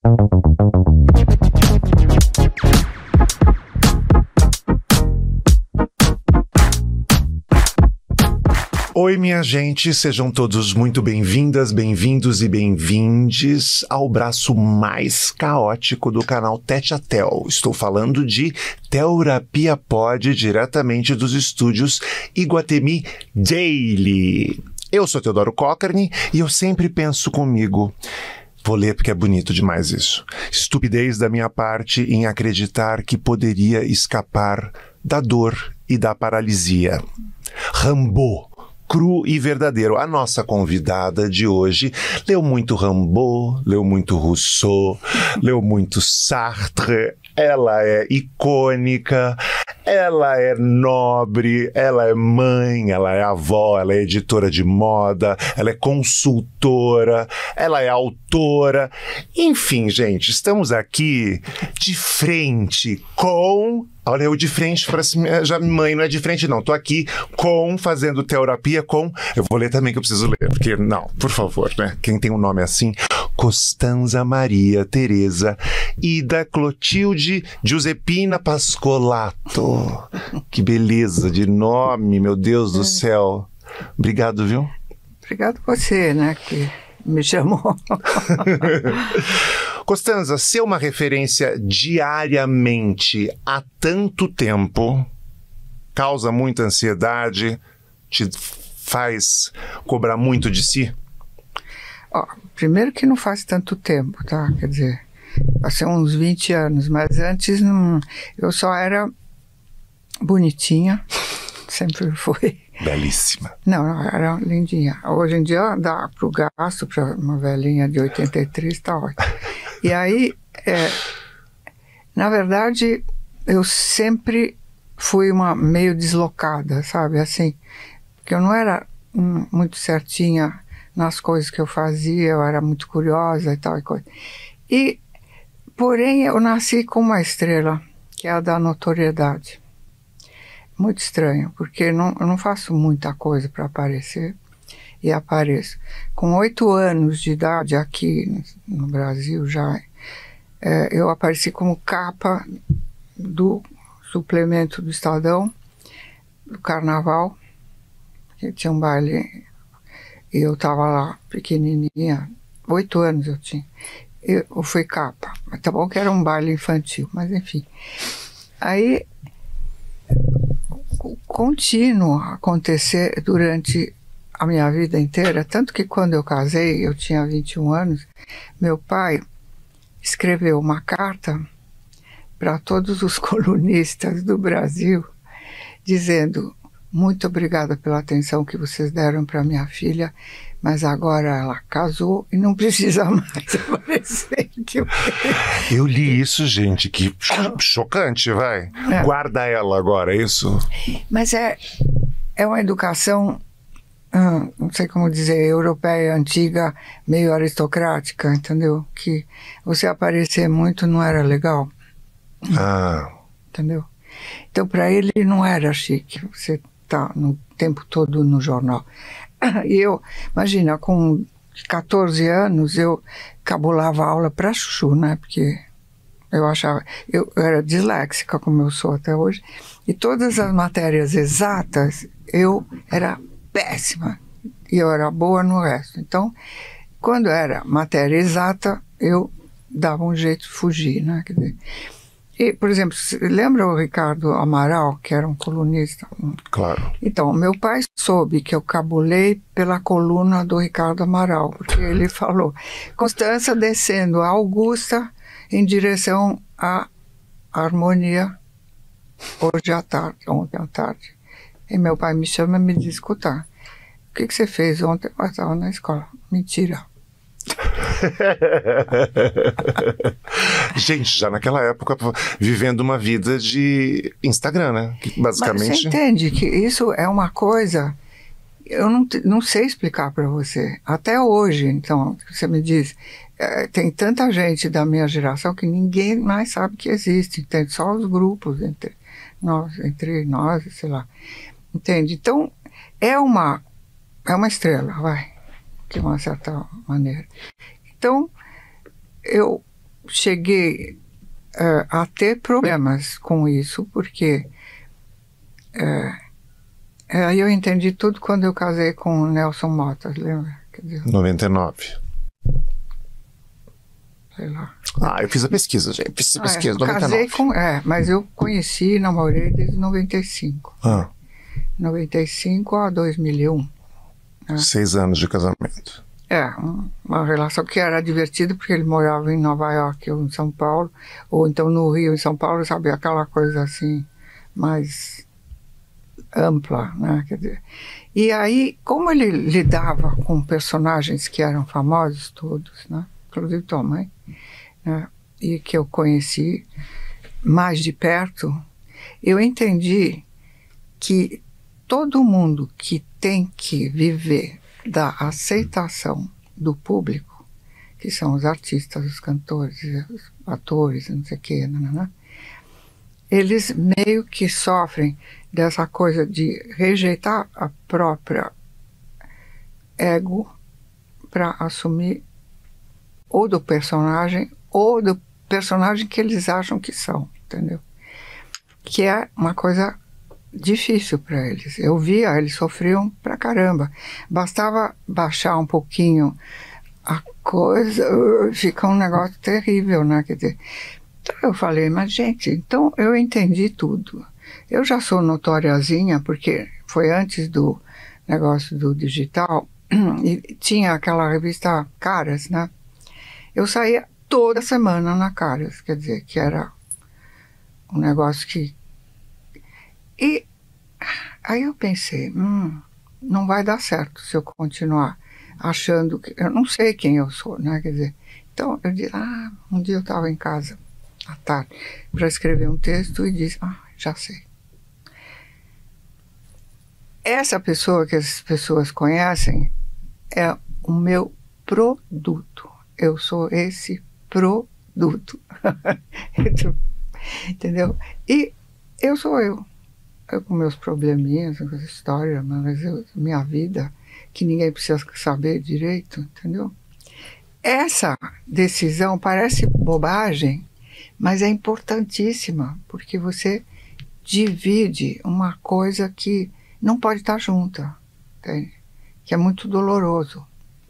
Oi, minha gente, sejam todos muito bem-vindas, bem-vindos e bem-vindes ao braço mais caótico do canal Tete a Tel. Estou falando de Teorapia Pod, diretamente dos estúdios Iguatemi Daily. Eu sou Teodoro Cochrane e eu sempre penso comigo... Vou ler porque é bonito demais isso. Estupidez da minha parte em acreditar que poderia escapar da dor e da paralisia. Rambo. Cru e verdadeiro. A nossa convidada de hoje leu muito Rimbaud, leu muito Rousseau, leu muito Sartre. Ela é icônica, ela é nobre, ela é mãe, ela é avó, ela é editora de moda, ela é consultora, ela é autora. Enfim, gente, estamos aqui de frente com... Olha, eu de frente, parece, já mãe, não é de frente não, tô aqui fazendo terapia com, eu vou ler também que eu preciso ler, porque não, por favor, né, quem tem um nome assim, Costanza Maria Teresa Ida Clotilde Giuseppina Pascolato, que beleza de nome, meu Deus do céu, obrigado, viu? Obrigado você, né, que me chamou. Costanza, ser uma referência diariamente há tanto tempo causa muita ansiedade, te faz cobrar muito de si? Ó, primeiro que não faz tanto tempo, tá? Quer dizer, vai ser uns 20 anos, mas antes não, eu só era bonitinha, sempre fui. Belíssima. Não, era lindinha. Hoje em dia dá pro gasto, para uma velhinha de 83, tá ótimo. E aí, na verdade, eu sempre fui uma meio deslocada, sabe? Assim, porque eu não era muito certinha nas coisas que eu fazia, eu era muito curiosa e tal e coisa. E, porém, eu nasci com uma estrela, que é a da notoriedade. Muito estranho, porque eu não faço muita coisa para aparecer, e apareço. Com 8 anos de idade aqui no Brasil já, eu apareci como capa do suplemento do Estadão, do Carnaval, que tinha um baile, e eu estava lá pequenininha, 8 anos eu tinha. Eu fui capa, tá bom que era um baile infantil, mas enfim. Aí... contínuo acontecer durante a minha vida inteira, tanto que quando eu casei, eu tinha 21 anos, meu pai escreveu uma carta para todos os colunistas do Brasil, dizendo: muito obrigada pela atenção que vocês deram para minha filha, mas agora ela casou e não precisa mais aparecer. Eu li isso, gente, que chocante, vai. Guarda ela agora, é isso? Mas é uma educação, não sei como dizer, europeia, antiga, meio aristocrática, entendeu? Que você aparecer muito não era legal. Entendeu? Então, para ele não era chique você tá no tempo todo no jornal. E eu, imagina, com 14 anos, eu cabulava aula para chuchu, né? Porque eu achava... Eu era disléxica, como eu sou até hoje, e todas as matérias exatas, eu era péssima. E eu era boa no resto. Então, quando era matéria exata, eu dava um jeito de fugir, né? Quer dizer, e, por exemplo, lembra o Ricardo Amaral, que era um colunista? Claro. Então, meu pai soube que eu cabulei pela coluna do Ricardo Amaral, porque ele falou: Constança descendo a Augusta em direção à Harmonia hoje à tarde, ontem à tarde. E meu pai me chama e me diz: escuta, o que você fez ontem? Eu estava na escola. Mentira. Gente, já naquela época, vivendo uma vida de Instagram, né? Que basicamente... Mas você entende que isso é uma coisa... Eu não sei explicar para você. Até hoje, então, você me diz... tem tanta gente da minha geração que ninguém mais sabe que existe. Tem só os grupos entre nós, sei lá. Entende? Então, é uma estrela, vai. De uma certa maneira. Então, eu cheguei a ter problemas com isso, porque aí eu entendi tudo quando eu casei com o Nelson Motas, lembra? Quer dizer, 99. sei lá. Eu fiz a pesquisa, gente. Fiz a pesquisa, 99. Casei com... mas eu conheci e namorei desde 95. 95 a 2001. 6 anos de casamento. Uma relação que era divertida, porque ele morava em Nova York, ou em São Paulo, ou então no Rio, em São Paulo, sabe? Aquela coisa assim, mais ampla, né? Quer dizer, e aí, como ele lidava com personagens que eram famosos todos, né? Inclusive tua mãe, né? E que eu conheci mais de perto, eu entendi que todo mundo que tem que viver da aceitação do público, que são os artistas, os cantores, os atores, não sei o quê, eles meio que sofrem dessa coisa de rejeitar a própria ego para assumir ou do personagem que eles acham que são, entendeu? Que é uma coisa difícil para eles. Eu via, eles sofriam pra caramba. Bastava baixar um pouquinho a coisa, fica um negócio terrível, né? Quer dizer, então eu falei, mas gente, então eu entendi tudo. Eu já sou notoriazinha, porque foi antes do negócio do digital, e tinha aquela revista Caras, né? Eu saía toda semana na Caras, quer dizer, que era um negócio que... E aí eu pensei, não vai dar certo se eu continuar achando que... Eu não sei quem eu sou, né? Quer dizer, então eu disse, um dia eu estava em casa, à tarde, para escrever um texto e disse, já sei. Essa pessoa que as pessoas conhecem é o meu produto. Eu sou esse produto. Entendeu? E eu sou eu com meus probleminhas, com essa história, mas minha vida, que ninguém precisa saber direito, entendeu? Essa decisão parece bobagem, mas é importantíssima, porque você divide uma coisa que não pode estar junta, entende? Que é muito doloroso.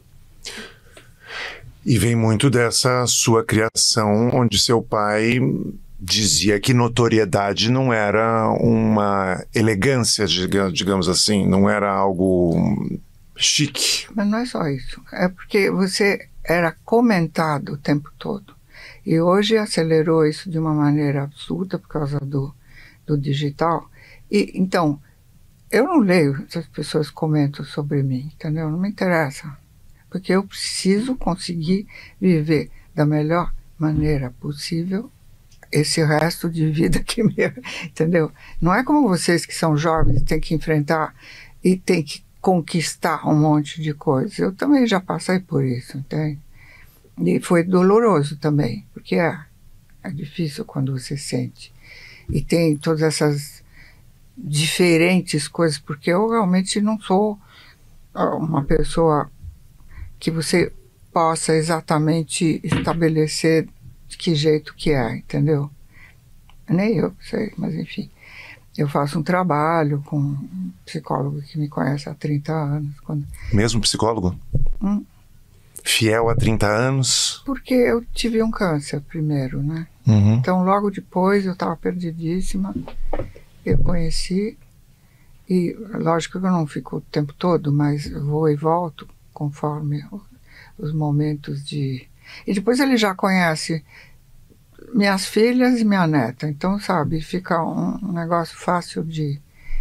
E vem muito dessa sua criação, onde seu pai dizia que notoriedade não era uma elegância, digamos assim, não era algo chique. Mas não é só isso. É porque você era comentado o tempo todo. E hoje acelerou isso de uma maneira absurda por causa do digital. E então, eu não leio se as pessoas comentam sobre mim, entendeu? Não me interessa. Porque eu preciso conseguir viver da melhor maneira possível esse resto de vida que meu, entendeu? Não é como vocês que são jovens e têm que enfrentar e têm que conquistar um monte de coisas. Eu também já passei por isso, entende? E foi doloroso também, porque é difícil quando você sente. E tem todas essas diferentes coisas, porque eu realmente não sou uma pessoa que você possa exatamente estabelecer de que jeito que é, entendeu? Nem eu sei, mas enfim. Eu faço um trabalho com um psicólogo que me conhece há 30 anos. Mesmo psicólogo? Fiel há 30 anos? Porque eu tive um câncer primeiro, né? Então, logo depois, eu estava perdidíssima. Eu conheci, e lógico que eu não fico o tempo todo, mas eu vou e volto conforme os momentos de... E depois ele já conhece minhas filhas e minha neta, então, sabe, fica um negócio fácil de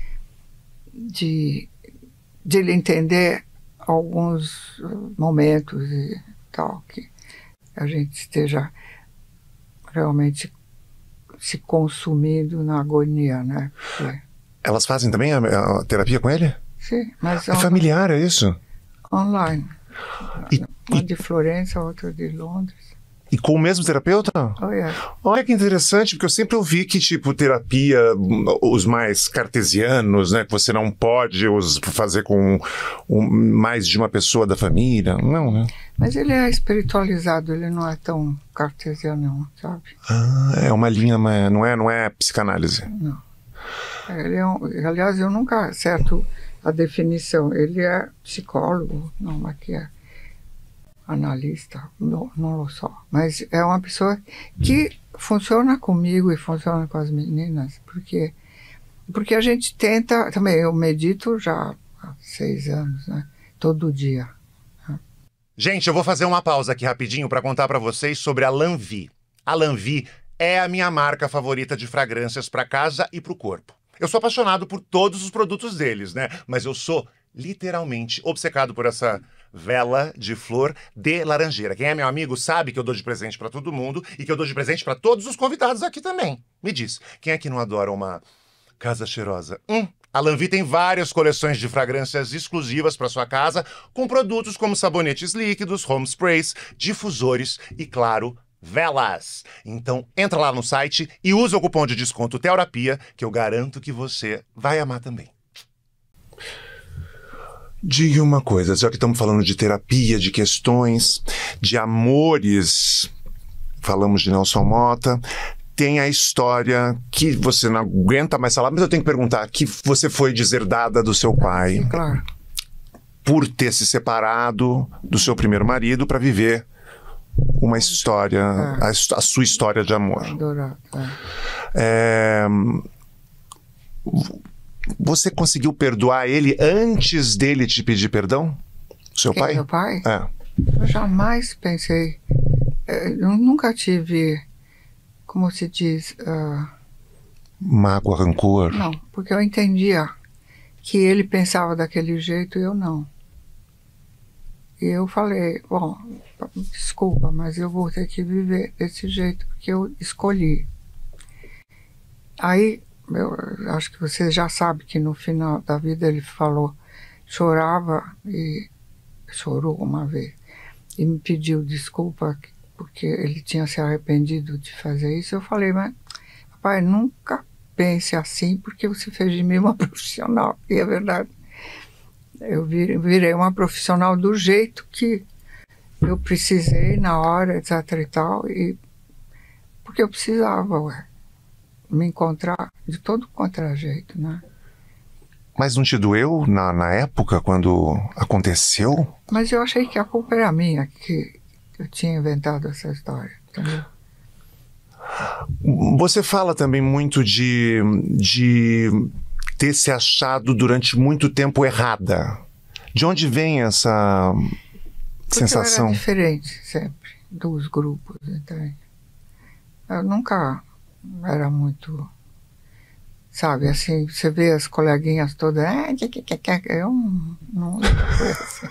ele entender alguns momentos e tal, que a gente esteja realmente se consumindo na agonia, né? Porque... Elas fazem também a terapia com ele? Sim, mas... É familiar, é isso? Online. Uma de Florença, outra de Londres. E com o mesmo terapeuta? Oh, yeah. Olha que interessante, porque eu sempre ouvi que, tipo, terapia, os mais cartesianos, né, que você não pode fazer com mais de uma pessoa da família. Não, né? Mas ele é espiritualizado, ele não é tão cartesiano, não, sabe? Ah, é uma linha, não é psicanálise. Não. Ele aliás, eu nunca acerto a definição. Ele é psicólogo, não, mas que é analista, não lo só. Mas é uma pessoa que funciona comigo e funciona com as meninas, porque a gente tenta, também eu medito já há 6 anos, né? Todo dia. Gente, eu vou fazer uma pausa aqui rapidinho para contar para vocês sobre a Lanvin. A Lanvin é a minha marca favorita de fragrâncias para casa e para o corpo. Eu sou apaixonado por todos os produtos deles, né? Mas eu sou literalmente obcecado por essa vela de flor de laranjeira. Quem é meu amigo sabe que eu dou de presente para todo mundo e que eu dou de presente para todos os convidados aqui também. Me diz, quem é que não adora uma casa cheirosa? A Lanvin tem várias coleções de fragrâncias exclusivas para sua casa, com produtos como sabonetes líquidos, home sprays, difusores e, claro, velas. Então, entra lá no site e usa o cupom de desconto TEORAPIA, que eu garanto que você vai amar também. Diga uma coisa, já que estamos falando de terapia, de questões, de amores, falamos de Nelson Motta, tem a história que você não aguenta mais falar, mas eu tenho que perguntar, que você foi deserdada do seu pai. Sim, claro. Por ter se separado do seu primeiro marido para viver uma história, a sua história de amor. Adorado, Você conseguiu perdoar ele antes dele te pedir perdão? Seu Quem, pai? meu pai? É. Eu jamais pensei. Eu nunca tive, como se diz, Mágoa, rancor? não, porque eu entendia que ele pensava daquele jeito e eu não. E eu falei, bom, desculpa, mas eu vou ter que viver desse jeito porque eu escolhi. Aí, eu acho que você já sabe que no final da vida ele falou, chorava e chorou uma vez e me pediu desculpa porque ele tinha se arrependido de fazer isso. Eu falei, mas papai, nunca pense assim porque você fez de mim uma profissional. E é verdade. Eu virei uma profissional do jeito que eu precisei na hora, etc e tal, e porque eu precisava, me encontrar de todo quanto era jeito, né? Mas não te doeu na época, quando aconteceu? Mas eu achei que a culpa era minha, que eu tinha inventado essa história, entendeu? Você fala também muito de ter se achado durante muito tempo errada. De onde vem essa sensação? Eu era diferente sempre dos grupos, entende? Eu nunca era muito, sabe, assim, você vê as coleguinhas todas, eu não foi assim.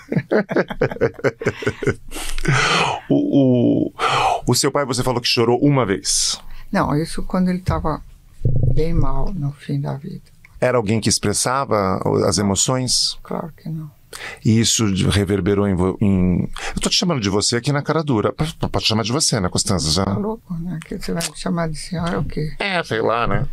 O seu pai, você falou que chorou uma vez. Não, isso quando ele estava bem mal no fim da vida. Era alguém que expressava as emoções? Claro que não. E isso reverberou em... Eu tô te chamando de você aqui na cara dura. Pode chamar de você, né, Constanza? Já? Tá louco, né? Que você vai me chamar de senhora o quê? Sei lá, né?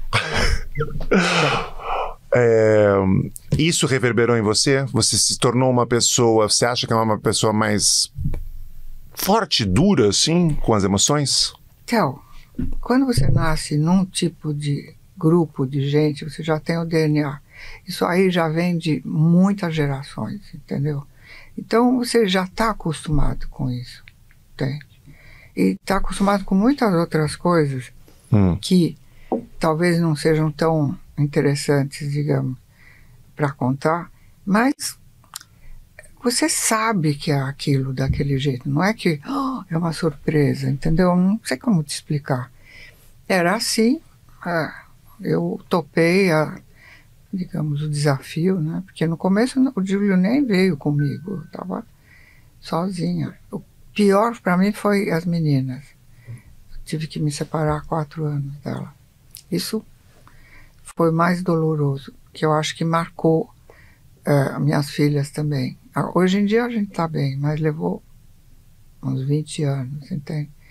Isso reverberou em você? Você se tornou uma pessoa... Você acha que é uma pessoa mais forte, dura, assim, com as emoções? Então, quando você nasce num tipo de grupo de gente, você já tem o DNA. Isso aí já vem de muitas gerações, entendeu? Então você já está acostumado com isso, entende? E está acostumado com muitas outras coisas que talvez não sejam tão interessantes, digamos, para contar, mas você sabe que é aquilo daquele jeito, não é que é uma surpresa, entendeu? Não sei como te explicar. Era assim, eu topei digamos, o desafio, né? Porque no começo o Júlio nem veio comigo, eu estava sozinha. O pior para mim foi as meninas. Eu tive que me separar há 4 anos dela. Isso foi mais doloroso, que eu acho que marcou minhas filhas também. Hoje em dia a gente está bem, mas levou uns 20 anos, entende?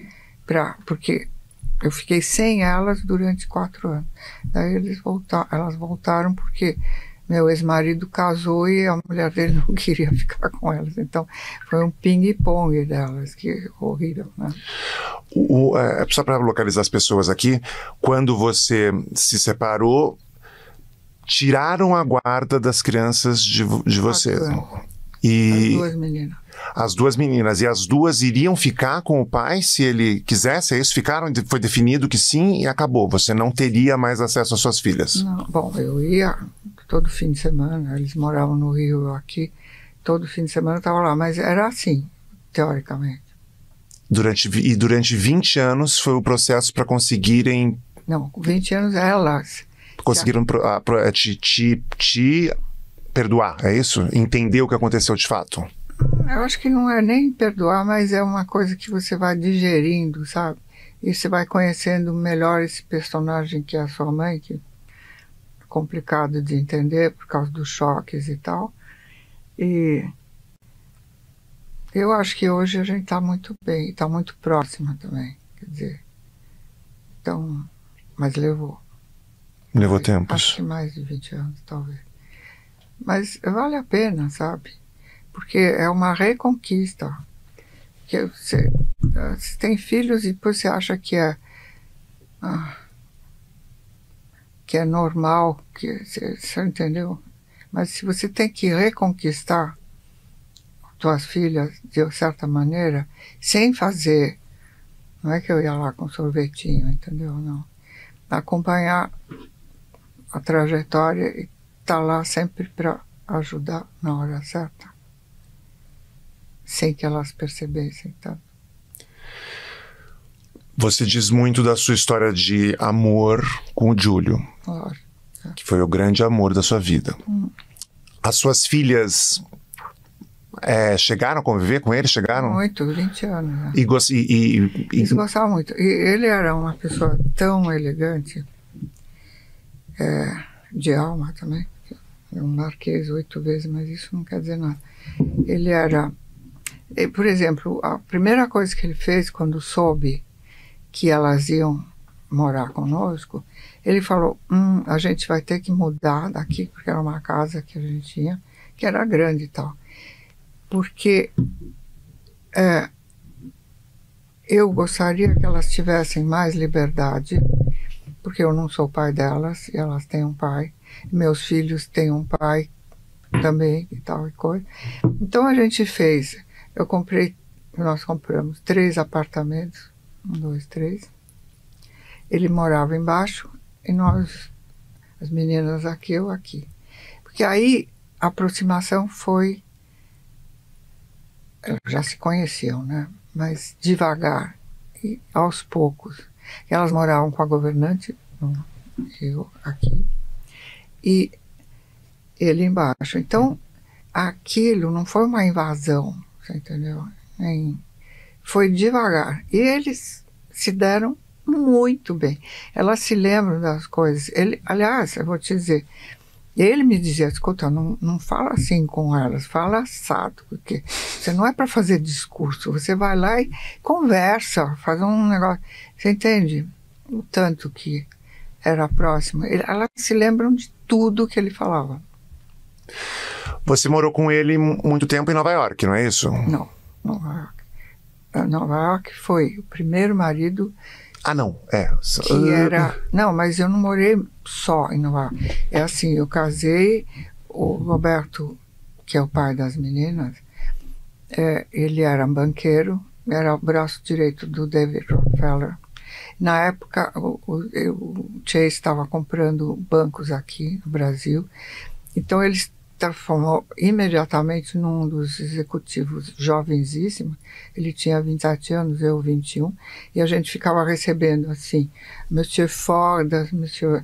porque eu fiquei sem elas durante 4 anos. Daí elas voltaram porque meu ex-marido casou e a mulher dele não queria ficar com elas. Então, foi um ping-pong delas, que horrível, né? Só para localizar as pessoas aqui, quando você se separou, tiraram a guarda das crianças de você. E as 2 meninas. As 2 meninas. E as 2 iriam ficar com o pai se ele quisesse? É isso? Foi definido que sim e acabou. Você não teria mais acesso às suas filhas? Não, bom, eu ia todo fim de semana. Eles moravam no Rio, eu aqui. Todo fim de semana eu estava lá. Mas era assim, teoricamente. Durante 20 anos foi o processo para conseguirem... Não, com 20 anos elas... Conseguiram te perdoar, é isso? Entender o que aconteceu de fato? Eu acho que não é nem perdoar, mas é uma coisa que você vai digerindo, sabe? E você vai conhecendo melhor esse personagem que é a sua mãe, que é complicado de entender por causa dos choques e tal. E eu acho que hoje a gente está muito bem, está muito próxima também, quer dizer. Então, mas levou. Levou tempo. Acho que mais de 20 anos, talvez. Mas vale a pena, sabe? Porque é uma reconquista. Que você tem filhos e depois você acha que é normal, que você entendeu? Mas se você tem que reconquistar suas filhas de certa maneira, sem fazer, não é que eu ia lá com sorvetinho, entendeu? Não. Acompanhar a trajetória e estar lá sempre para ajudar na hora certa, sem que elas percebessem, tá? Você diz muito da sua história de amor com o Júlio, Claro. que foi o grande amor da sua vida. As suas filhas chegaram a conviver com ele? Chegaram? Muito, 20 anos. Né? Eles gostavam muito. E ele era uma pessoa tão elegante, de alma também. Eu marquei 8 vezes, mas isso não quer dizer nada. Ele era... Por exemplo, a primeira coisa que ele fez quando soube que elas iam morar conosco, ele falou, a gente vai ter que mudar daqui, porque era uma casa que a gente tinha, que era grande e tal. Porque eu gostaria que elas tivessem mais liberdade, porque eu não sou pai delas, e elas têm um pai. Meus filhos têm um pai também, e tal e coisa. Então a gente fez, nós compramos 3 apartamentos, 1, 2, 3. Ele morava embaixo e nós, as meninas aqui, eu aqui. Porque aí a aproximação foi, já se conheciam, né? Mas devagar e aos poucos. Elas moravam com a governante, eu aqui, e ele embaixo. Então, aquilo não foi uma invasão, você entendeu? Foi devagar. E eles se deram muito bem. Elas se lembram das coisas. Aliás, eu vou te dizer, ele me dizia, escuta, não fala assim com elas, fala assado, porque você não é para fazer discurso, você vai lá e conversa, faz um negócio. Você entende? O tanto que era próximo. Elas se lembram de tudo que ele falava. Você morou com ele muito tempo em Nova York, não é isso? Não, Nova York. Nova York foi o primeiro marido... não, que era... Não, mas eu não morei só em Nova York. É assim, eu casei, o Roberto, que é o pai das meninas, ele era banqueiro, era o braço direito do David Rockefeller. Na época, o Chase estava comprando bancos aqui no Brasil, então ele transformou imediatamente num dos executivos jovenzíssimos. Ele tinha 27 anos, eu 21, e a gente ficava recebendo assim, Monsieur Ford, Monsieur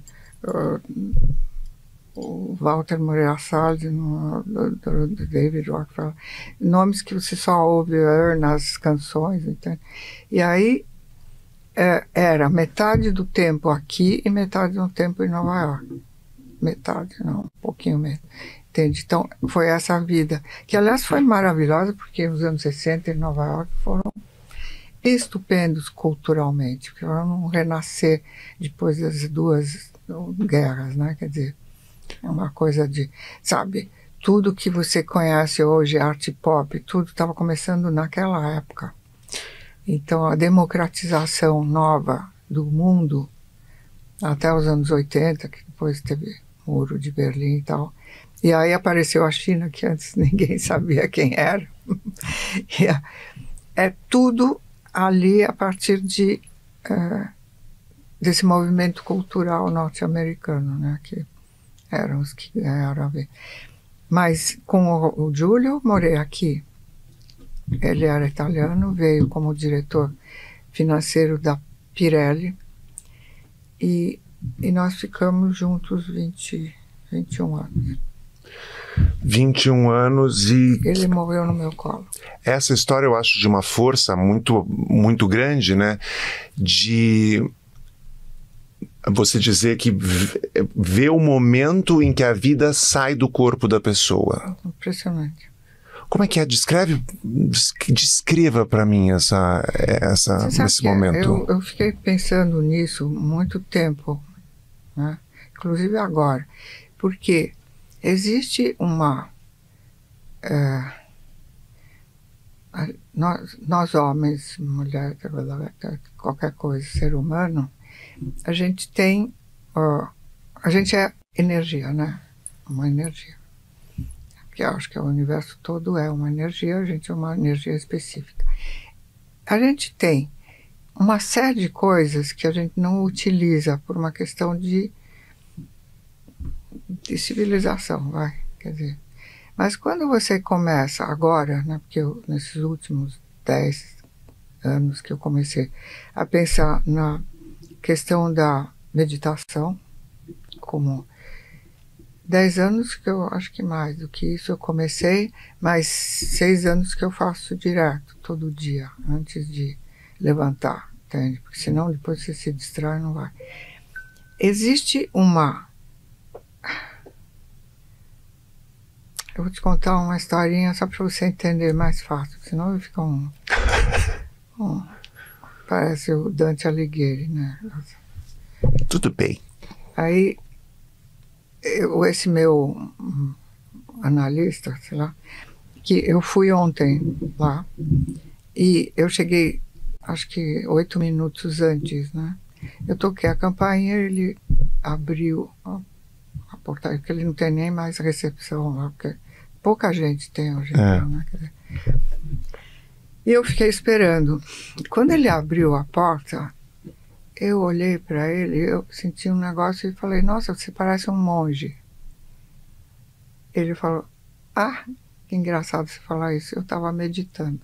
o Walter Moreira Salles, do David Rockefeller, nomes que você só ouve nas canções, entende? E aí era metade do tempo aqui e metade do tempo em Nova York. Metade, não, um pouquinho menos. Entende? Então, foi essa vida, que aliás foi maravilhosa, porque os anos 60 em Nova York foram estupendos culturalmente, que vão renascer depois das duas guerras, né? Quer dizer, é uma coisa de, sabe, tudo que você conhece hoje, arte pop, tudo estava começando naquela época. Então, a democratização nova do mundo, até os anos 80, que depois teve o Muro de Berlim e tal, e aí apareceu a China, que antes ninguém sabia quem era. É tudo ali a partir desse movimento cultural norte-americano, né, que eram os que ganharam a ver. Mas com o Giulio, morei aqui. Ele era italiano, veio como diretor financeiro da Pirelli e nós ficamos juntos 21 anos. 21 anos e... Ele morreu no meu colo. Essa história eu acho de uma força muito, muito grande, né? De você dizer que vê o momento em que a vida sai do corpo da pessoa. Impressionante. Como é que é? Descreva para mim esse momento. Eu fiquei pensando nisso muito tempo, né? Inclusive agora, porque existe uma... nós homens, mulher, qualquer coisa, ser humano, a gente tem... a gente é energia, né? Uma energia. Que eu acho que o universo todo é uma energia, a gente é uma energia específica. A gente tem uma série de coisas que a gente não utiliza por uma questão de civilização, vai, quer dizer. Mas quando você começa agora, né, porque nesses últimos 10 anos que eu comecei a pensar na questão da meditação, como 10 anos que eu acho que mais do que isso eu comecei, mais 6 anos que eu faço direto, todo dia, antes de levantar, entende? Porque senão depois você se distrai, não vai. Existe uma... Eu vou te contar uma historinha só para você entender mais fácil, senão vai ficar parece o Dante Alighieri, né? Tudo bem. Aí, esse meu analista, sei lá, que eu fui ontem lá, e eu cheguei, acho que 8 minutos antes, né? Eu toquei a campainha, ele abriu a portaria, porque ele não tem nem mais recepção lá, porque pouca gente tem hoje em dia, né? E eu fiquei esperando. Quando ele abriu a porta, eu olhei para ele, eu senti um negócio e falei, nossa, você parece um monge. Ele falou, ah, que engraçado você falar isso, eu estava meditando.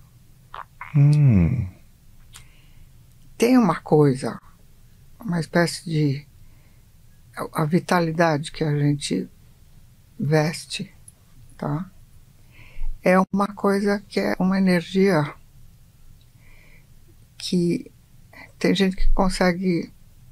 Tem uma coisa, uma espécie de... a vitalidade que a gente veste, tá? É uma coisa que é uma energia que tem gente que consegue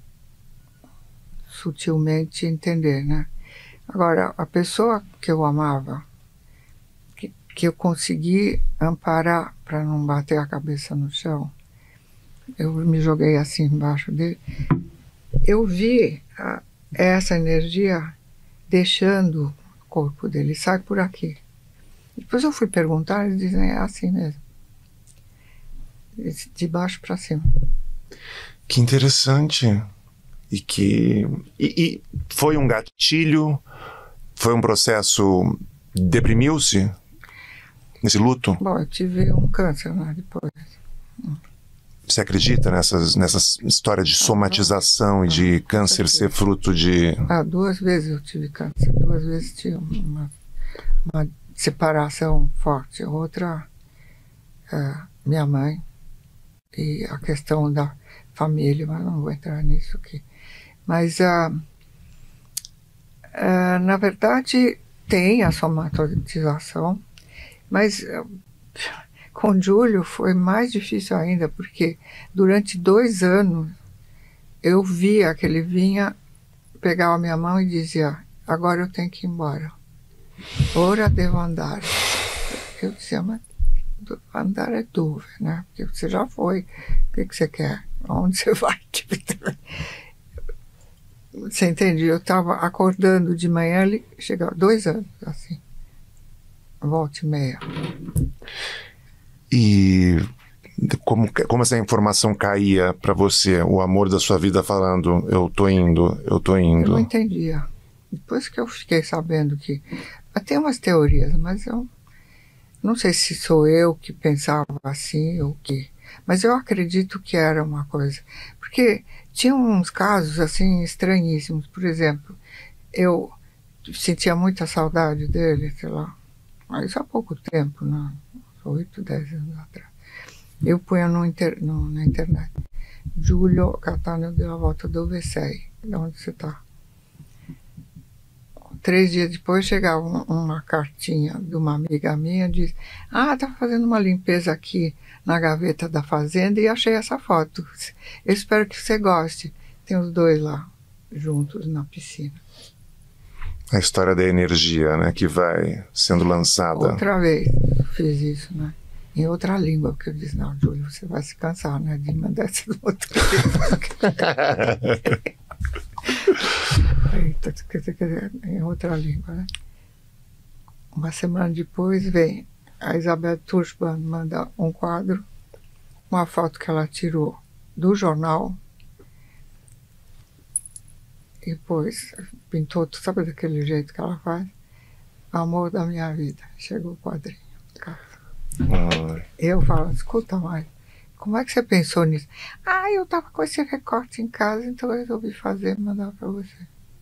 sutilmente entender, né? Agora, a pessoa que eu amava, que eu consegui amparar para não bater a cabeça no chão, eu me joguei assim embaixo dele, eu vi essa energia deixando o corpo dele, sai por aqui. Depois eu fui perguntar, eles dizem, é assim mesmo. De baixo para cima. Que interessante. E foi um gatilho? Foi um processo... Deprimiu-se nesse luto? Bom, eu tive um câncer, né, depois. Você acredita nessa história de somatização e de câncer ser fruto de... 2 vezes eu tive câncer. 2 vezes tive uma separação forte. Outra, minha mãe. E a questão da família, mas não vou entrar nisso aqui. Mas, na verdade, tem a somatização, mas com o Giulio foi mais difícil ainda, porque durante 2 anos eu via que ele vinha, pegava a minha mão e dizia, agora eu tenho que ir embora. Ora devo andare. Eu dizia, mas andar é dove, né? Porque você já foi, o que você quer? Aonde você vai? Você entende? Eu estava acordando de manhã, ele chegava 2 anos, assim, volta e meia. E como essa informação caía para você, o amor da sua vida falando, eu tô indo, eu tô indo? Eu não entendia. Depois que eu fiquei sabendo que... Tem umas teorias, mas eu não sei se sou eu que pensava assim ou que... Mas eu acredito que era uma coisa. Porque tinha uns casos assim estranhíssimos. Por exemplo, eu sentia muita saudade dele, sei lá, mas há pouco tempo, né? 8, 10 anos atrás. Eu punha na internet: Giulio Cattaneo della Volta dove sei? De onde você está? 3 dias depois chegava uma cartinha de uma amiga minha, diz: tá fazendo uma limpeza aqui na gaveta da fazenda e achei essa foto. Eu espero que você goste. Tem os dois lá, juntos na piscina. A história da energia, né, que vai sendo lançada. Outra vez eu fiz isso, né? Em outra língua, porque eu disse: não, Júlio, você vai se cansar, né, de mandar essa outra em outra língua, né? Uma semana depois vem a Isabel Tursban, manda um quadro, uma foto que ela tirou do jornal e depois pintou, sabe daquele jeito que ela faz? Amor da minha vida. Chegou o quadrinho. Eu falo: escuta, mãe, como é que você pensou nisso? Eu tava com esse recorte em casa, então eu resolvi fazer e mandar para você.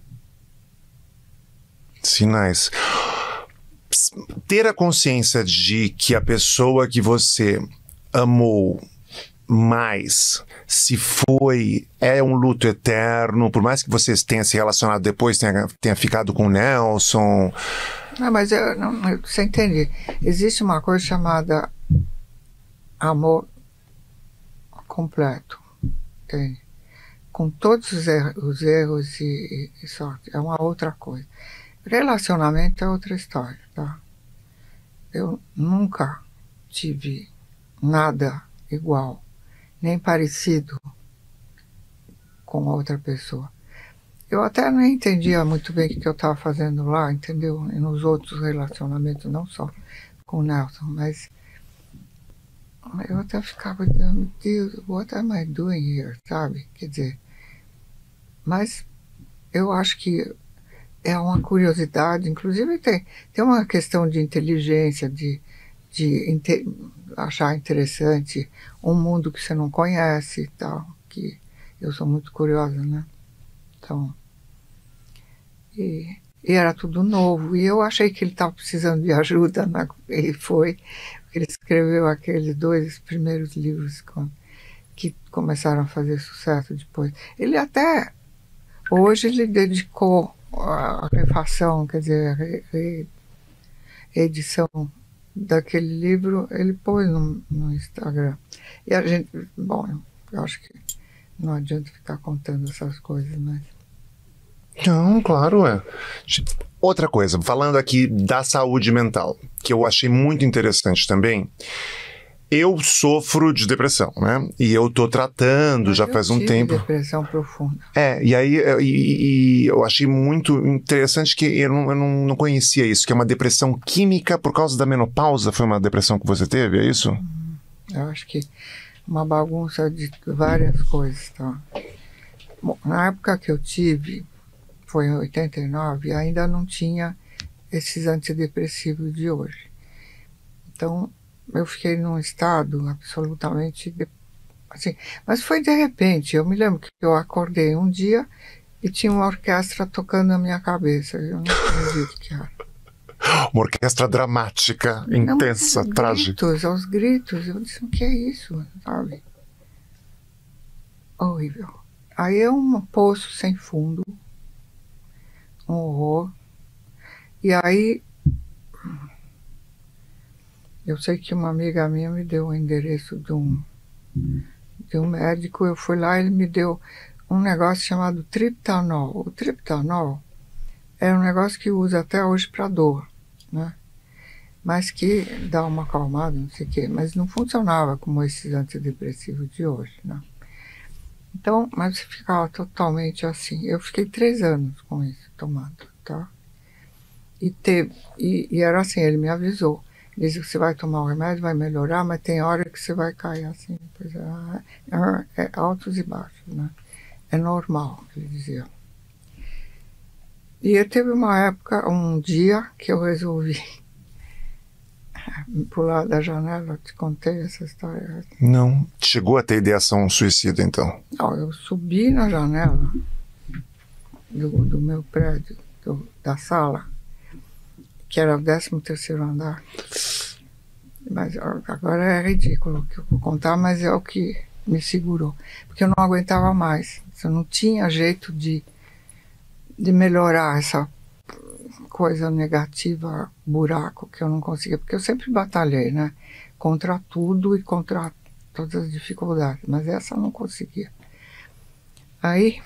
Sinais. Ter a consciência de que a pessoa que você amou mais se foi, é um luto eterno, por mais que vocês tenham se relacionado depois, tenha ficado com o Nelson. Não, mas você entende? Existe uma coisa chamada amor completo, entende? Com todos os erros e sorte. É uma outra coisa. Relacionamento é outra história, tá? Eu nunca tive nada igual, nem parecido com outra pessoa. Eu até não entendia muito bem o que eu estava fazendo lá, entendeu? E nos outros relacionamentos, não só com o Nelson, mas eu até ficava dizendo: meu Deus, what am I doing here? Sabe? Quer dizer, mas eu acho que é uma curiosidade, inclusive tem uma questão de inteligência, de achar interessante um mundo que você não conhece e tal, que eu sou muito curiosa, né? Então, e era tudo novo, e eu achei que ele estava precisando de ajuda, né? E foi, ele escreveu aqueles 2 primeiros livros que começaram a fazer sucesso depois. Ele até, hoje ele dedicou a refação, quer dizer, reedição daquele livro, ele pôs no Instagram. E a gente, bom, eu acho que não adianta ficar contando essas coisas, mas... Não, claro, Outra coisa, falando aqui da saúde mental, que eu achei muito interessante também. Eu sofro de depressão, né? E eu tô tratando já faz um tempo. Depressão profunda. E aí eu achei muito interessante que eu não conhecia isso, que é uma depressão química por causa da menopausa. Foi uma depressão que você teve, é isso? Eu acho que uma bagunça de várias coisas, tá? Bom, na época que eu tive, foi em 89, ainda não tinha esses antidepressivos de hoje. Então, eu fiquei num estado absolutamente... assim, mas foi de repente. Eu me lembro que eu acordei um dia e tinha uma orquestra tocando na minha cabeça. Eu não acredito que era. Uma orquestra dramática, intensa, trágica. Aos gritos. Eu disse: o que é isso? Sabe? Horrível. Aí é um poço sem fundo. Um horror. E aí... eu sei que uma amiga minha me deu o endereço de um médico. Eu fui lá, ele me deu um negócio chamado triptanol. O triptanol é um negócio que usa até hoje para dor, né? mas que dá uma acalmada, não sei o quê. Mas não funcionava como esses antidepressivos de hoje, né? Então, mas você ficava totalmente assim. Eu fiquei 3 anos com isso, tomando, tá? E era assim, ele me avisou. Ele disse que você vai tomar o remédio, vai melhorar, mas tem hora que você vai cair assim. Pois é altos e baixos, né? É normal, ele dizia. E teve uma época, um dia, que eu resolvi pular da janela. Eu te contei essa história? Não. Chegou a ter ideação suicida, então? Não, eu subi na janela do meu prédio, da sala, que era o 13º andar. Mas agora é ridículo o que eu vou contar, mas é o que me segurou. Porque eu não aguentava mais. Eu não tinha jeito de melhorar essa coisa negativa, buraco, que eu não conseguia. Porque eu sempre batalhei, né? Contra tudo e contra todas as dificuldades. Mas essa eu não conseguia. Aí,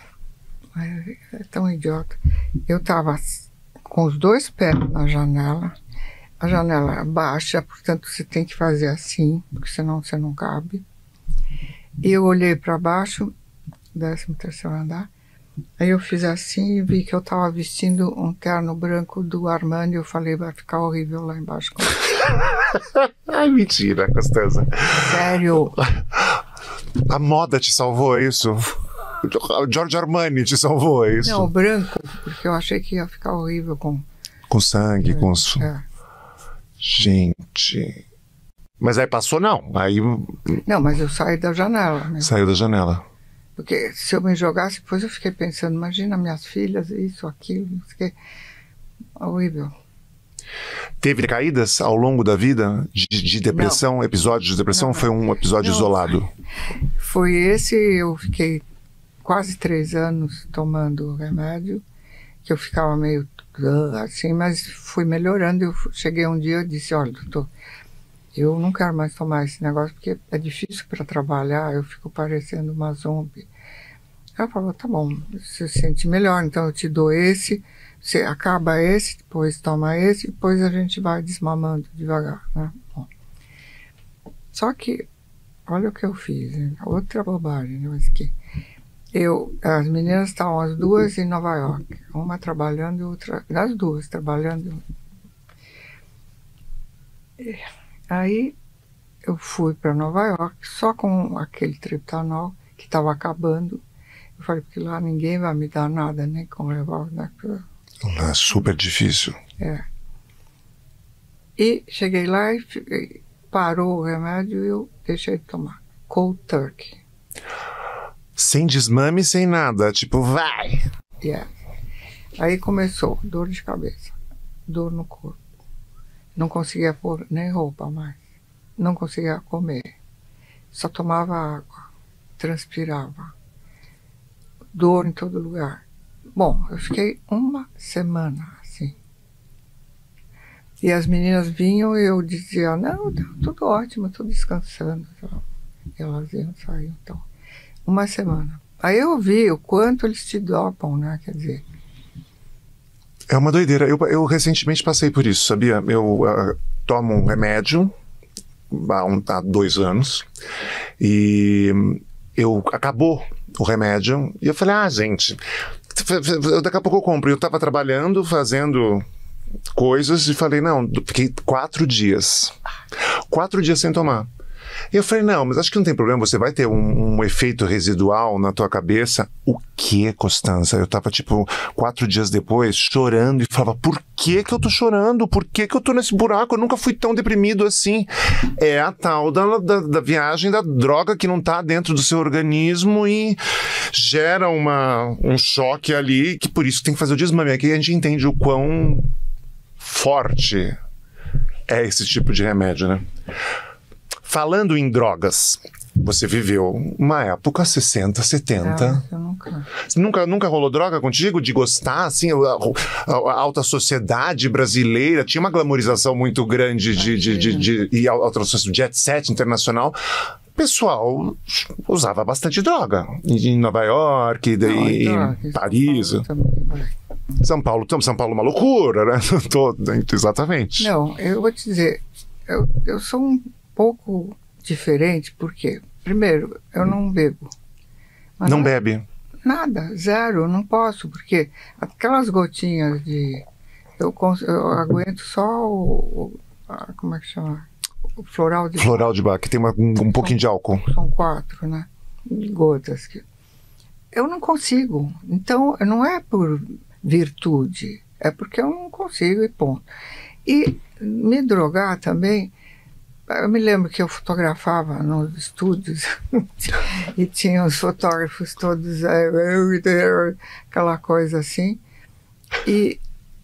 é tão idiota. Eu estava com os 2 pés na janela. A janela é baixa, portanto você tem que fazer assim, porque senão você não cabe. E eu olhei para baixo, 13º andar, aí eu fiz assim e vi que eu estava vestindo um terno branco do Armani. Eu falei, vai ficar horrível lá embaixo. Ai, mentira, Costanza. Sério? A moda te salvou, é isso? Giorgio Armani te salvou, é isso? Não, branco, porque eu achei que ia ficar horrível com sangue, com... É. Gente... Mas aí passou, não. Aí... Não, mas eu saí da janela. Né? Saiu da janela. Porque se eu me jogasse, depois eu fiquei pensando, imagina minhas filhas, isso, aquilo, não sei o quê. Horrível. Teve caídas ao longo da vida de depressão, não. Episódios de depressão? Não. Foi um episódio isolado? Foi esse, eu fiquei quase 3 anos tomando remédio, que eu ficava meio assim, mas fui melhorando. Eu cheguei um dia e disse, olha, doutor, eu não quero mais tomar esse negócio, porque é difícil para trabalhar, eu fico parecendo uma zombie. Ela falou, tá bom, você se sente melhor, então eu te dou esse, você acaba esse, depois toma esse, depois a gente vai desmamando devagar, né? Bom. Só que, olha o que eu fiz, hein? Outra bobagem, né? Mas que as meninas estavam as 2 em Nova York, uma trabalhando e outra, as 2 trabalhando. Aí eu fui para Nova York só com aquele triptanol que estava acabando. Eu falei, porque lá ninguém vai me dar nada, nem com revólver. Né? É super difícil. É. E cheguei lá e parou o remédio e eu deixei de tomar. Cold turkey. Sem desmame, sem nada, tipo, vai! Yeah. Aí começou dor de cabeça, dor no corpo. Não conseguia pôr nem roupa mais. Não conseguia comer. Só tomava água. Transpirava. Dor em todo lugar. Bom, eu fiquei 1 semana assim. E as meninas vinham e eu dizia, não, tá tudo ótimo, estou descansando. Elas iam sair, então. 1 semana. Aí eu vi o quanto eles te dopam, né? Quer dizer... É uma doideira. Eu recentemente passei por isso, sabia? Eu tomo um remédio há 2 anos e acabou o remédio e eu falei, gente, daqui a pouco eu compro. Eu estava trabalhando, fazendo coisas e falei, não, fiquei 4 dias. 4 dias sem tomar. E eu falei, não, mas acho que não tem problema, você vai ter um efeito residual na tua cabeça. O que, Costanza? Eu tava, 4 dias depois, chorando e falava, por que eu tô chorando? Por que eu tô nesse buraco? Eu nunca fui tão deprimido assim. É a tal da viagem da droga que não tá dentro do seu organismo e gera um choque ali, que por isso tem que fazer o desmame. Aqui a gente entende o quão forte é esse tipo de remédio, né? Falando em drogas, você viveu uma época 60, 70. Eu Nunca rolou droga contigo? De gostar, assim, a alta sociedade brasileira tinha uma glamorização muito grande e alta jet set internacional. O pessoal usava bastante droga. Em Nova York, em Paris. São Paulo é uma loucura, né? Exatamente. Não, eu vou te dizer, eu sou um pouco diferente, porque, primeiro, eu não bebo. Mas Não bebe? Nada, zero, não posso, porque aquelas gotinhas de... Eu aguento só como é que chama? O floral de Floral de Bach, que tem um pouquinho de álcool. São 4, né? Gotas. Eu não consigo. Então, não é por virtude, é porque eu não consigo e ponto. E me drogar também, eu me lembro que eu fotografava nos estúdios e tinha os fotógrafos todos, aquela coisa assim, e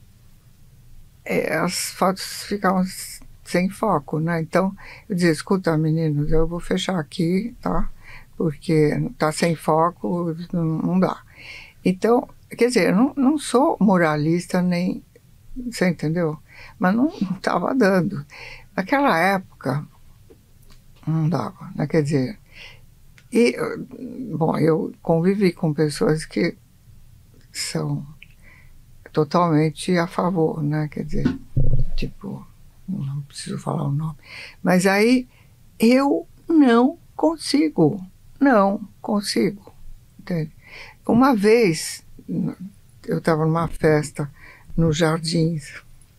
as fotos ficavam sem foco, né? Então, eu dizia, escuta, meninos, eu vou fechar aqui, tá? Porque tá sem foco, não dá. Então, quer dizer, eu não sou moralista nem... Você entendeu? Mas não estava dando. Naquela época, não dava, né? Quer dizer... E, bom, eu convivi com pessoas que são totalmente a favor, né? Quer dizer, tipo... Não preciso falar o nome. Mas aí, eu não consigo. Não consigo. Entende? Uma vez, eu estava numa festa nos Jardins.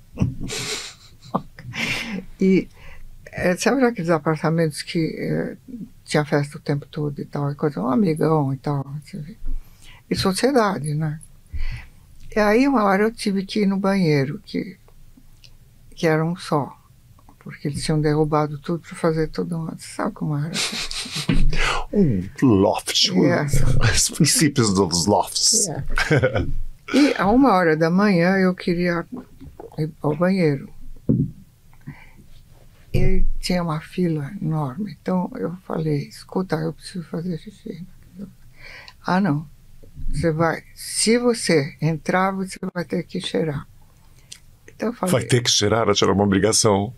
E sabe aqueles apartamentos que tinha festa o tempo todo e tal, e coisa, um amigão e tal, e sociedade, né? E aí uma hora eu tive que ir no banheiro, que era um só, porque eles tinham derrubado tudo para fazer tudo um... Sabe como era? Um loft. Os princípios dos lofts. E a 1h da manhã eu queria ir ao banheiro. E tinha uma fila enorme. Então eu falei, escuta, eu preciso fazer xixi. Ah, não. Você vai... Se você entrar, você vai ter que cheirar. Então eu falei, vai ter que cheirar, era uma obrigação.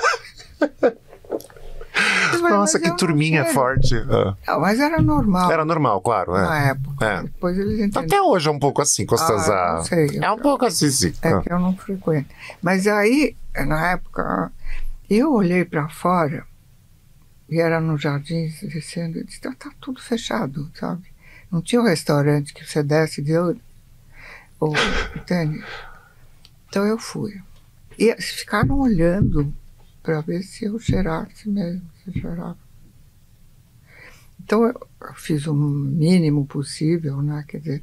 Nossa, que turminha forte. Não, mas era normal. Era normal, claro. Na época. Depois eles entenderam. Até hoje é um pouco assim, Costazar. Não sei. É um pouco assim, sim. É que eu não frequento. Mas aí, na época, eu olhei para fora, e era nos Jardins, descendo, e disse, tá tudo fechado, sabe? Não tinha um restaurante que você desce de olho. Entende? Então eu fui. E eles ficaram olhando para ver se eu cheirasse mesmo, se eu cheirava. Então eu fiz o mínimo possível, né? Quer dizer,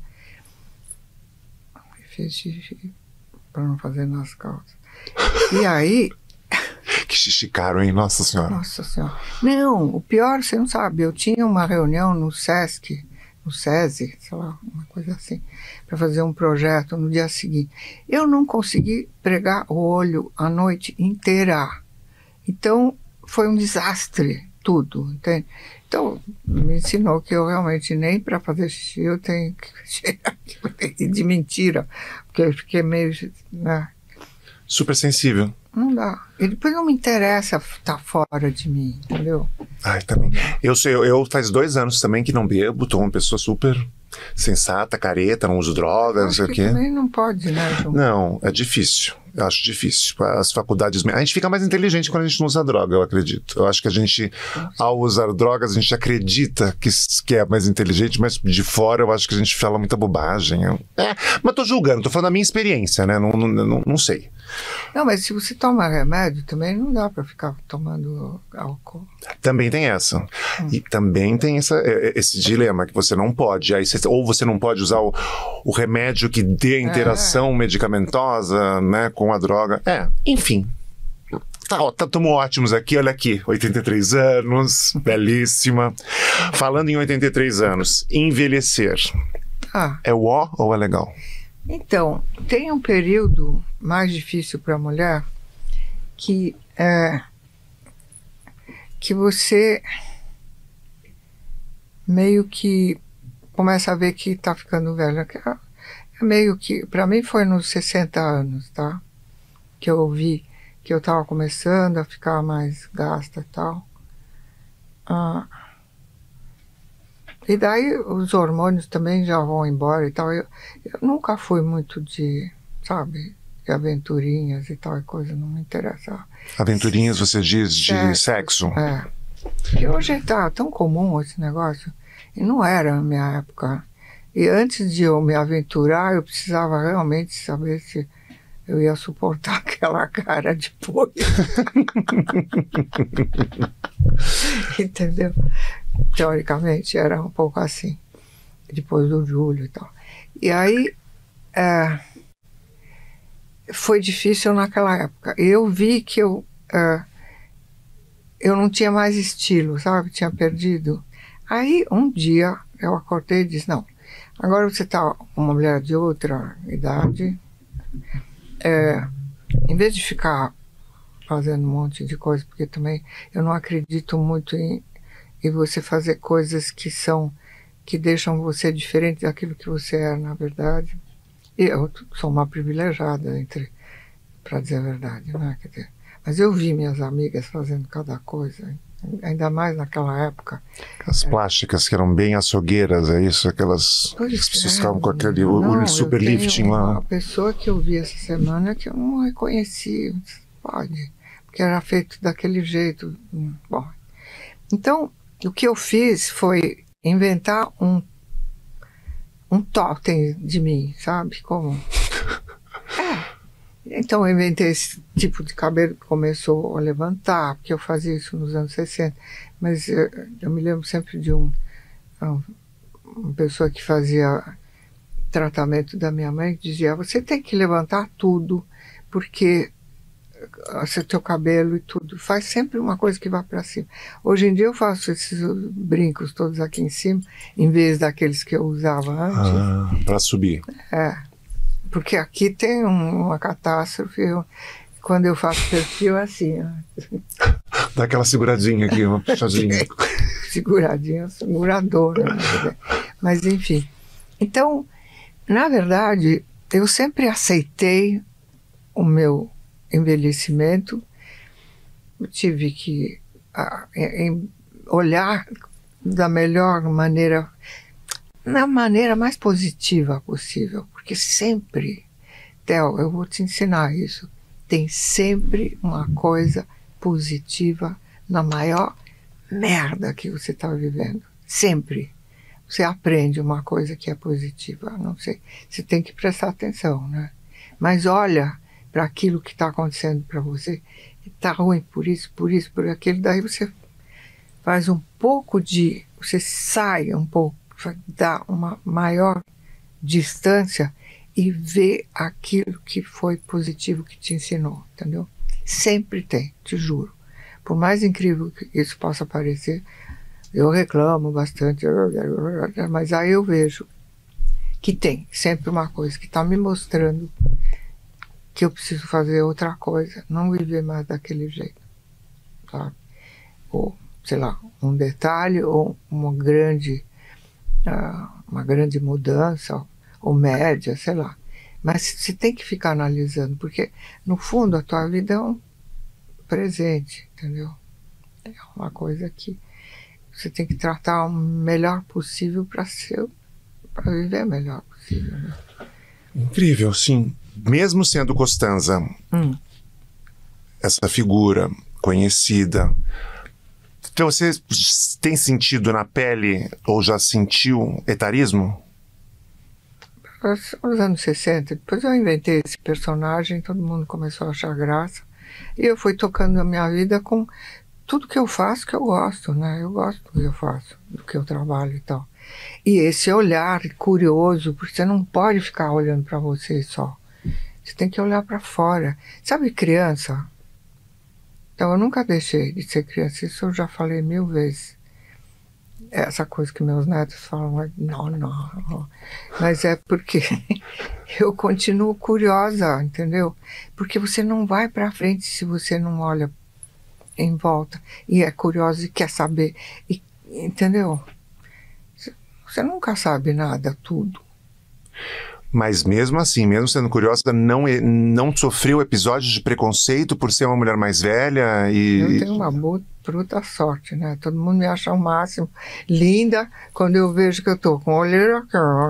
fiz xixi para não fazer nas calças. E aí... Que xixi caro, hein? Nossa Senhora. Nossa Senhora. Não, o pior, você não sabe, eu tinha uma reunião no SESC, no SESI, sei lá, uma coisa assim, para fazer um projeto no dia seguinte. Eu não consegui pregar o olho a noite inteira. Então, foi um desastre, tudo, entende? Então, me ensinou que eu realmente nem para fazer xixi eu tenho que cheirar de mentira, porque eu fiquei meio... Né? Super sensível. Não dá. E depois não me interessa estar fora de mim, entendeu? Ai, também. Eu faz 2 anos também que não bebo, tô uma pessoa super sensata, careta, não uso drogas, não sei o quê. Também não pode, né, João? Não, é difícil. Eu acho difícil. As faculdades... A gente fica mais inteligente quando a gente não usa droga, eu acredito. Eu acho que a gente, ao usar drogas, a gente acredita que é mais inteligente, mas de fora eu acho que a gente fala muita bobagem. Mas tô julgando, tô falando da minha experiência, né? Não sei. Não, mas se você toma remédio, também não dá para ficar tomando álcool. Também tem essa. E também tem esse dilema que você não pode. Aí ou você não pode usar o remédio que dê a interação medicamentosa, né, com a droga. Enfim. Estamos ótimos aqui, olha aqui, 83 anos, belíssima. Falando em 83 anos, envelhecer. É o ó ou é legal? Então, tem um período mais difícil para a mulher que você meio que começa a ver que está ficando velha. É meio que, para mim foi nos 60 anos, tá? Que eu vi que eu estava começando a ficar mais gasta e tal. E daí os hormônios também já vão embora e tal. Eu nunca fui muito de, sabe, de aventurinhas e tal, e coisa não me interessava. Aventurinhas, você diz, de sexo? É. E hoje tá tão comum esse negócio. E não era na minha época. E antes de eu me aventurar, eu precisava realmente saber se eu ia suportar aquela cara depois. Entendeu? Teoricamente era um pouco assim. Depois do Júlio e tal. E aí foi difícil naquela época. Eu vi que eu não tinha mais estilo, sabe? Tinha perdido. Aí um dia eu acordei e disse, não, agora você está uma mulher de outra idade, em vez de ficar fazendo um monte de coisa, porque também eu não acredito muito em você fazer coisas que deixam você diferente daquilo que você é, na verdade. E eu sou uma privilegiada, para dizer a verdade, né? Quer dizer, mas eu vi minhas amigas fazendo cada coisa, ainda mais naquela época. As plásticas que eram bem açougueiras, é isso? As pessoas ficavam com aquele super lifting lá. Uma pessoa que eu vi essa semana que eu não reconheci, pode, porque era feito daquele jeito. Bom, então, o que eu fiz foi inventar um totem de mim, sabe? Como... Então eu inventei esse tipo de cabelo que começou a levantar, porque eu fazia isso nos anos 60, mas eu me lembro sempre de uma pessoa que fazia tratamento da minha mãe, que dizia, você tem que levantar tudo, porque o teu cabelo e tudo, faz sempre uma coisa que vá para cima. Hoje em dia eu faço esses brincos todos aqui em cima, em vez daqueles que eu usava antes. Para subir. Porque aqui tem uma catástrofe. Quando eu faço perfil, assim. Ó. Dá aquela seguradinha aqui, uma puxadinha. Seguradinha, seguradora. Né? Mas, enfim. Então, na verdade, eu sempre aceitei o meu envelhecimento. Eu tive que olhar da melhor maneira, na maneira mais positiva possível. Porque sempre, Theo, eu vou te ensinar isso, tem sempre uma coisa positiva na maior merda que você está vivendo. Sempre. Você aprende uma coisa que é positiva. Não sei, você tem que prestar atenção, né? Mas olha para aquilo que está acontecendo para você, está ruim por isso, por aquilo, daí você faz um pouco você sai um pouco, dá uma maior distância e vê aquilo que foi positivo que te ensinou, entendeu? Sempre tem, te juro. Por mais incrível que isso possa parecer, eu reclamo bastante, mas aí eu vejo que tem sempre uma coisa que está me mostrando que eu preciso fazer outra coisa, não viver mais daquele jeito, sabe? Ou, sei lá, um detalhe ou uma grande mudança, ou média, sei lá. Mas você tem que ficar analisando, porque, no fundo, a tua vida é um presente, entendeu? É uma coisa que você tem que tratar o melhor possível para viver o melhor possível, né? Incrível, sim. Mesmo sendo Costanza, essa figura conhecida, então você tem sentido na pele, ou já sentiu etarismo? Nos anos 60, depois eu inventei esse personagem, todo mundo começou a achar graça, e eu fui tocando a minha vida com tudo que eu faço, que eu gosto, né? Eu gosto do que eu faço, do que eu trabalho e tal. E esse olhar curioso, porque você não pode ficar olhando para você só. Você tem que olhar para fora. Sabe criança? Então eu nunca deixei de ser criança, isso eu já falei 1000 vezes. Essa coisa que meus netos falam, não. Mas é porque eu continuo curiosa, entendeu? Porque você não vai para frente se você não olha em volta e é curioso e quer saber, entendeu? Você nunca sabe nada, tudo. Mas mesmo assim, mesmo sendo curiosa, não sofreu episódios de preconceito por ser uma mulher mais velha e... Eu tenho uma bruta sorte, né? Todo mundo me acha o máximo. Linda, quando eu vejo que eu tô com olheira...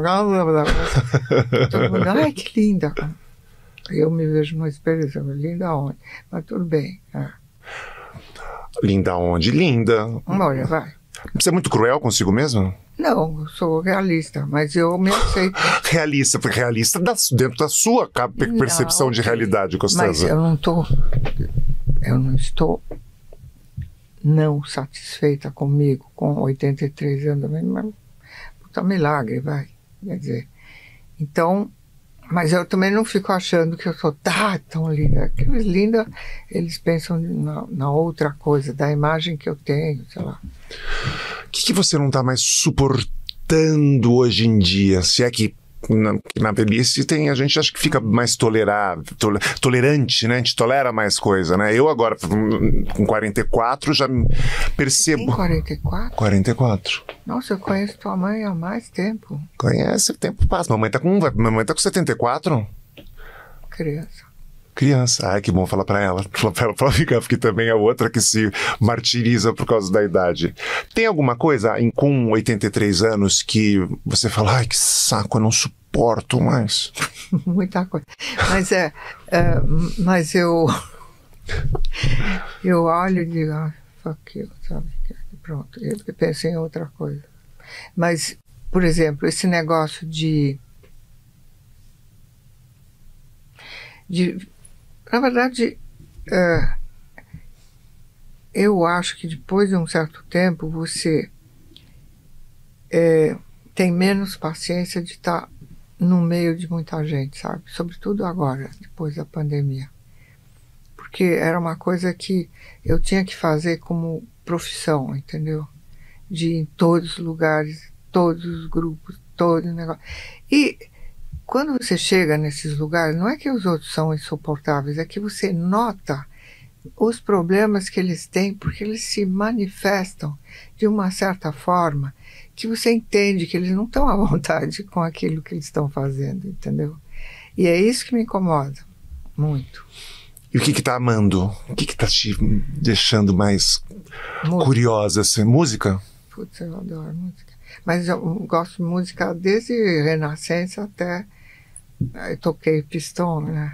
Todo mundo, ai, que linda. Eu me vejo no espelho e digo, linda onde? Mas tudo bem. Linda onde? Linda. Olha, vai. Você é muito cruel consigo mesmo? Não, eu sou realista, mas eu me aceito. Realista, porque realista dentro da sua percepção de realidade, Costanza. Mas eu não estou não satisfeita comigo com 83 anos, mas puta milagre, vai. Quer dizer, então, mas eu também não fico achando que eu sou tão linda. Aqueles linda, eles pensam na outra coisa, da imagem que eu tenho, sei lá. O que você não está mais suportando hoje em dia? Se é que na velhice a gente acha que fica mais tolerante, né? A gente tolera mais coisa, né? Eu agora, com 44, já percebo... Tem 44? 44. Nossa, eu conheço tua mãe há mais tempo. Conhece, o tempo passa. Mamãe tá com 74? Criança. Ai, que bom falar pra ela. Falar pra ela ficar, porque também é outra que se martiriza por causa da idade. Tem alguma coisa com 83 anos que você fala, ai, que saco, eu não suporto mais? Muita coisa. Mas eu olho e digo, fuck you, sabe? Pronto, eu penso em outra coisa. Mas, por exemplo, esse negócio na verdade, eu acho que depois de um certo tempo você tem menos paciência de estar no meio de muita gente, sabe? Sobretudo agora, depois da pandemia. Porque era uma coisa que eu tinha que fazer como profissão, entendeu? De ir em todos os lugares, todos os grupos, todo o negócio. E quando você chega nesses lugares, não é que os outros são insuportáveis, é que você nota os problemas que eles têm, porque eles se manifestam de uma certa forma que você entende que eles não estão à vontade com aquilo que eles estão fazendo, entendeu? E é isso que me incomoda muito. E o que tá amando? O que tá te deixando mais curiosa? Assim? Música? Putz, eu adoro música. Mas eu gosto de música desde Renascença até... Eu toquei pistão, né?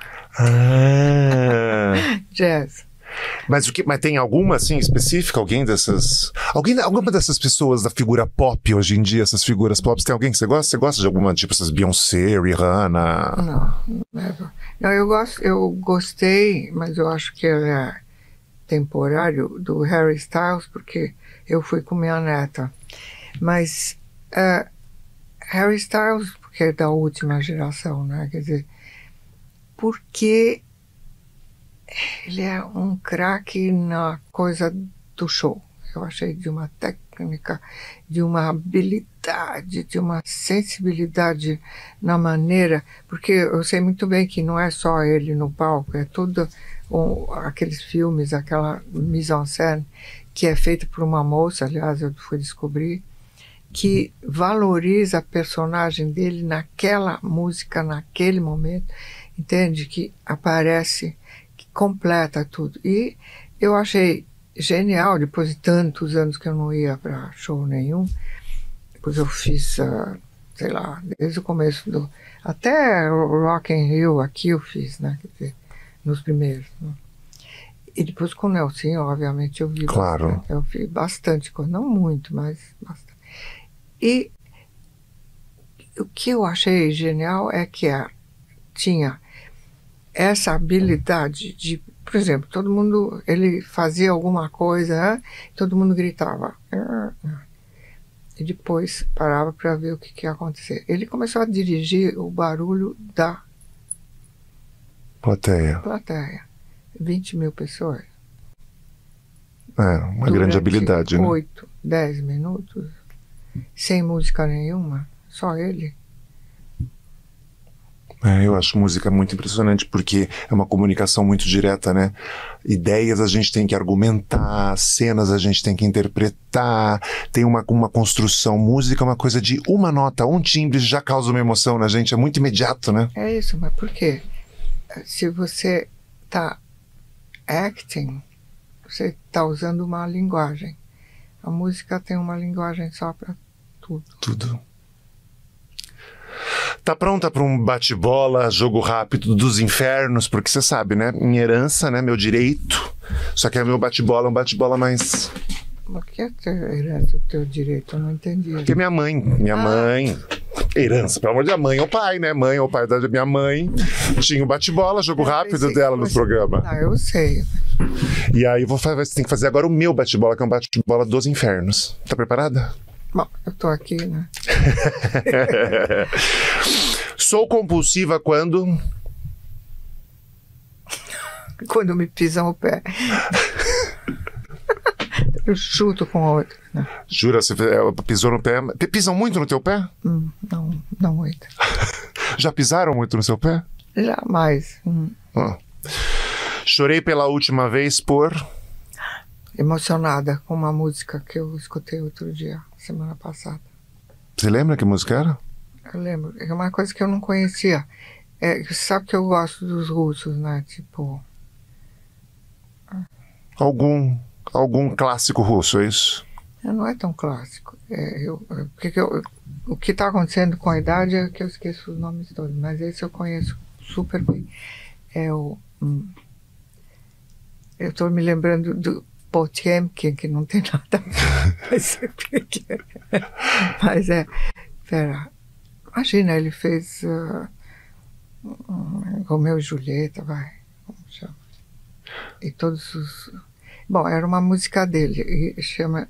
Jazz. Mas tem alguma, assim, específica? Alguma dessas pessoas da figura pop hoje em dia, essas figuras pop, tem alguém que você gosta? Você gosta de alguma, tipo essas Beyoncé, Rihanna? Não, eu gostei, mas eu acho que é temporário, do Harry Styles, porque eu fui com minha neta. Mas Harry Styles, porque é da última geração, né? Quer dizer, porque ele é um craque na coisa do show. Eu achei de uma técnica, de uma habilidade, de uma sensibilidade na maneira, porque eu sei muito bem que não é só ele no palco, é tudo aqueles filmes, aquela mise-en-scène que é feita por uma moça, aliás, eu fui descobrir, que valoriza a personagem dele naquela música, naquele momento, entende? Que aparece, que completa tudo. E eu achei genial, depois de tantos anos que eu não ia para show nenhum, depois eu fiz, sei lá, desde o começo até Rock in Rio, aqui eu fiz, né? Quer dizer, nos primeiros. Né? E depois com o Nelsinho, obviamente, eu vi claro. Bastante. Eu vi bastante coisa, não muito, mas bastante. E o que eu achei genial é que tinha essa habilidade de, por exemplo, todo mundo, ele fazia alguma coisa, todo mundo gritava. E depois parava para ver o que ia acontecer. Ele começou a dirigir o barulho da plateia. 20 mil pessoas. Uma grande habilidade, né? 8, 10 minutos. Sem música nenhuma, só ele. Eu acho música muito impressionante, porque é uma comunicação muito direta, né? Ideias a gente tem que argumentar, cenas a gente tem que interpretar, tem uma construção. Música é uma coisa de uma nota, um timbre já causa uma emoção na gente, é muito imediato, né? É isso, mas por quê? Se você tá acting, você tá usando uma linguagem. A música tem uma linguagem só para tudo. Tudo. Tá pronta para um bate-bola, jogo rápido dos infernos? Porque você sabe, né? Minha herança, né? Meu direito. Só que é meu bate-bola, um bate-bola mais... Mas o que é herança, o teu direito? Eu não entendi. Porque minha mãe... Herança, pelo amor de Deus, mãe ou pai, né? Mãe ou pai da minha mãe tinha o bate-bola, jogo rápido dela no programa. Ah, eu sei. E aí você tem que fazer agora o meu bate-bola, que é um bate-bola dos infernos. Tá preparada? Bom, eu tô aqui, né? Sou compulsiva quando... Quando me pisam o pé. Eu chuto com o outro, né? Jura? Você pisou no pé? Pisam muito no teu pé? Não muito. Já pisaram muito no seu pé? Jamais. Chorei pela última vez por... Emocionada com uma música que eu escutei outro dia, semana passada. Você lembra que música era? Eu lembro. É uma coisa que eu não conhecia. Você sabe que eu gosto dos russos, né? Tipo... Algum clássico russo, é isso? Não é tão clássico. O que está acontecendo com a idade é que eu esqueço os nomes todos, mas esse eu conheço super bem. Eu estou me lembrando do Potemkin, que não tem nada a ver. Mas pera, imagina, ele fez Romeu e Julieta, vai, como chama? E todos os... Bom, era uma música dele, e chama...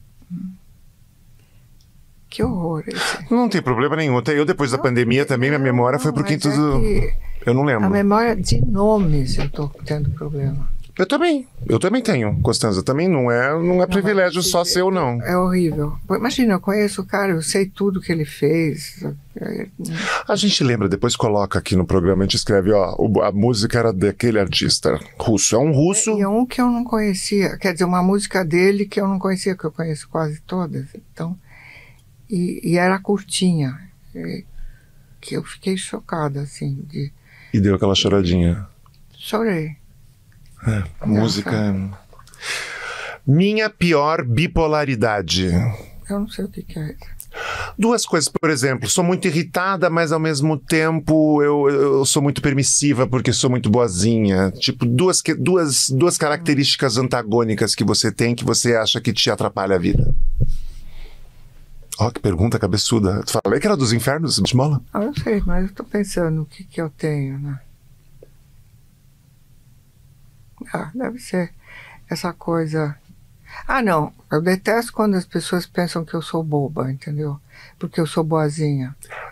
Que horror esse. Não tem problema nenhum. Até eu, depois da pandemia, também minha memória foi porque tudo... Eu não lembro. A memória de nomes eu estou tendo problema. Eu também tenho, Constanza. Também não é privilégio só seu, não. É horrível. Imagina, eu conheço o cara, eu sei tudo que ele fez. A gente lembra, depois coloca aqui no programa, a gente escreve, a música era daquele artista russo. É um russo... E é um que eu não conhecia. Quer dizer, uma música dele que eu não conhecia, que eu conheço quase todas. Então, e era curtinha. Que eu fiquei chocada, assim, de... E deu aquela choradinha. Chorei. Música... Minha pior bipolaridade. Eu não sei o que é isso. Duas coisas, por exemplo, sou muito irritada, mas ao mesmo tempo eu sou muito permissiva porque sou muito boazinha. Tipo, duas características antagônicas que você tem que você acha que te atrapalha a vida. Que pergunta cabeçuda. Tu falei que era dos infernos, Bismola? Eu sei, mas eu tô pensando o que eu tenho, né? Deve ser essa coisa... não, eu detesto quando as pessoas pensam que eu sou boba, entendeu? Porque eu sou boazinha.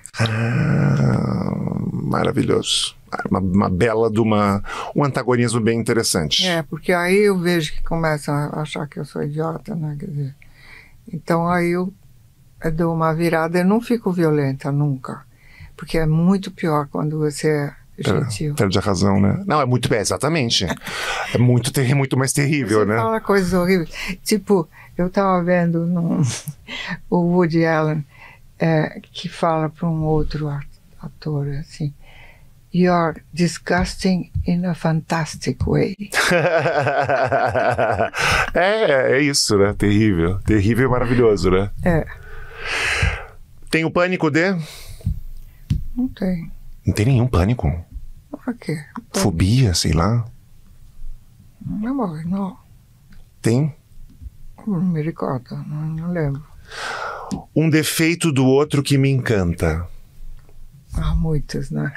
Maravilhoso. Uma bela de um antagonismo bem interessante. Porque aí eu vejo que começam a achar que eu sou idiota, né? Quer dizer, então aí eu dou uma virada, eu não fico violenta nunca. Porque é muito pior quando você é gentil. Perde a razão, né? Não, é muito... exatamente. É muito mais terrível, você né? Fala coisas horríveis. Tipo, eu tava vendo o Woody Allen, que fala para um outro ator, assim, "You're disgusting in a fantastic way." É isso, né? Terrível. Terrível e maravilhoso, né? Tem o pânico de... Não tem. Não tem nenhum pânico? Por quê? Fobia, sei lá. Não. Tem? Não me recordo, não lembro. Um defeito do outro que me encanta. Muitos, né?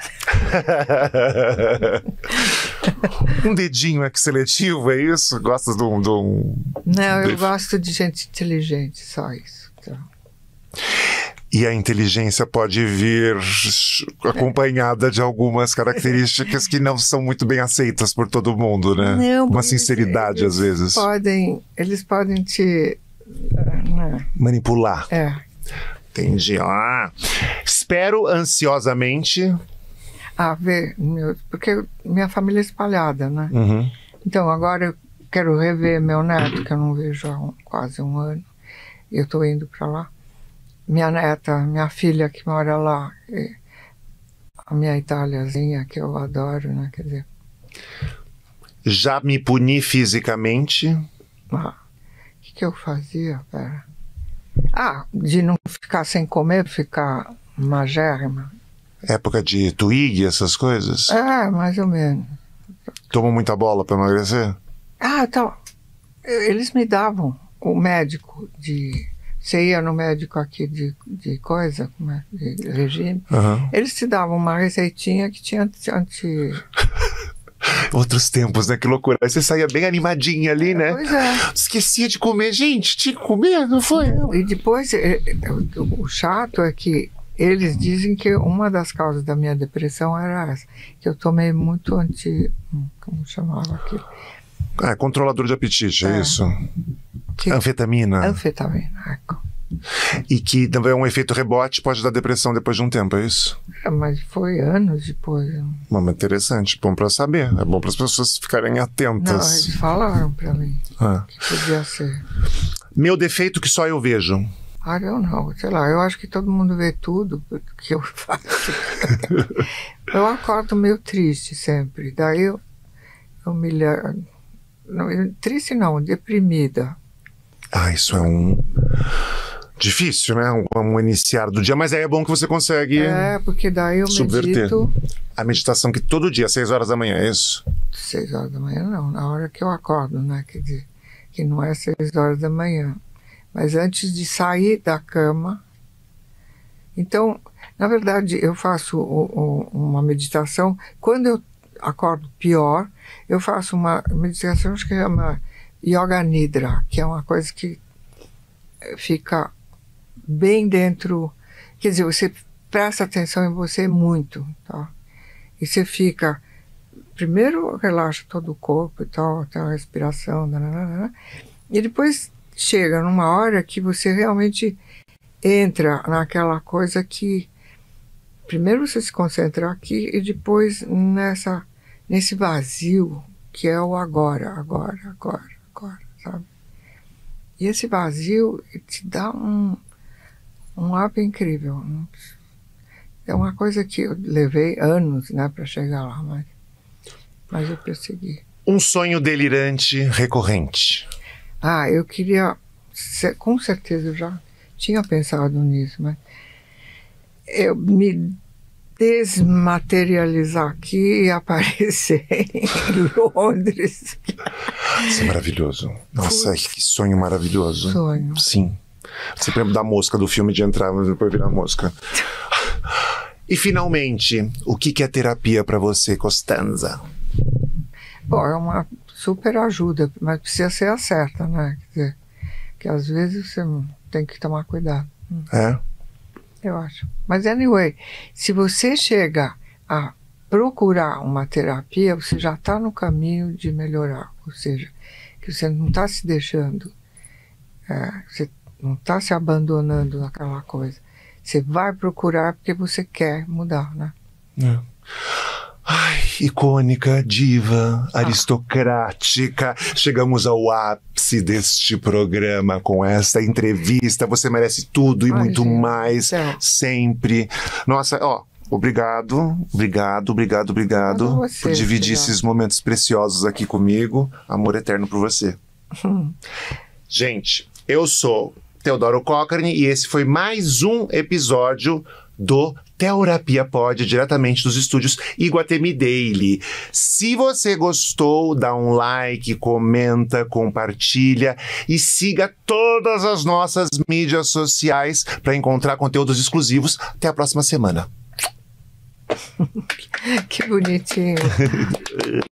Um dedinho seletivo, é isso? Gostas de um... Não, eu gosto de gente inteligente, só isso. Então. E a inteligência pode vir acompanhada de algumas características que não são muito bem aceitas por todo mundo, né? Não, uma sinceridade, às vezes. Eles podem te... manipular. É. Entendi. Espero ansiosamente... a ver, porque minha família é espalhada, né? Uhum. Então, agora eu quero rever meu neto, que eu não vejo há quase um ano. E eu estou indo para lá. Minha neta, minha filha que mora lá, a minha italiazinha, que eu adoro, né? Quer dizer... Já me puni fisicamente? O que eu fazia? Pera. De não ficar sem comer, ficar magérrima. Época de Twig, essas coisas? Mais ou menos. Toma muita bola para emagrecer? Então, eles me davam o médico de... Você ia no médico aqui de coisa, de regime, eles te davam uma receitinha que tinha Outros tempos, né? Que loucura. Aí você saía bem animadinha ali, né? Pois é. Esquecia de comer, gente. Tinha que comer, não foi? E depois, o chato é que eles dizem que uma das causas da minha depressão era essa. Que eu tomei muito como chamava aquilo? Controlador de apetite, é isso? Anfetamina. Anfetamina, E que também é um efeito rebote, pode dar depressão depois de um tempo, é isso? Mas foi anos depois. Mas interessante, bom pra saber. É bom para as pessoas ficarem atentas. Não, eles falaram pra mim que podia ser. Meu defeito que só eu vejo. Eu não, sei lá, eu acho que todo mundo vê tudo que eu faço. Eu acordo meio triste sempre. Daí eu me... Triste não, deprimida. Isso é difícil, né? Um iniciar do dia, mas aí é bom que você consegue porque daí eu medito. A meditação que todo dia, às 6 horas da manhã, é isso? 6 horas da manhã não, na hora que eu acordo, né? Quer dizer, que não é 6 horas da manhã. Mas antes de sair da cama. Então, na verdade, eu faço uma meditação. Quando eu acordo pior, eu faço uma meditação que chama Yoga Nidra, que é uma coisa que fica bem dentro, quer dizer, você presta atenção em você muito, tá? E você fica, primeiro relaxa todo o corpo e tal, tem a respiração, e depois chega numa hora que você realmente entra naquela coisa que primeiro você se concentra aqui e depois nesse vazio que é o agora, sabe? E esse vazio te dá um up incrível. É uma coisa que eu levei anos, né, para chegar lá, mas eu persegui. Um sonho delirante recorrente. Eu queria, com certeza eu já tinha pensado nisso, mas eu me desmaterializar aqui e aparecer em Londres. Isso é maravilhoso. Nossa, que sonho maravilhoso. Sonho. Sim. Você lembra da mosca do filme de entrar, mas depois virar mosca. E finalmente, o que é terapia para você, Costanza? Bom, é uma super ajuda, mas precisa ser a certa, né? Quer dizer, que às vezes você tem que tomar cuidado. Eu acho. Mas, anyway, se você chega a procurar uma terapia, você já está no caminho de melhorar. Ou seja, que você não está se deixando, você não está se abandonando naquela coisa. Você vai procurar porque você quer mudar, né? Icônica, diva, aristocrática. Chegamos ao ápice deste programa com esta entrevista. Você merece tudo e muito mais, sempre. Nossa, obrigado por dividir esses momentos preciosos aqui comigo. Amor eterno por você. Gente, eu sou Teodoro Cochrane e esse foi mais um episódio do Terapia Pod, diretamente dos estúdios Iguatemi Daily. Se você gostou, dá um like, comenta, compartilha e siga todas as nossas mídias sociais para encontrar conteúdos exclusivos. Até a próxima semana. Que bonitinho.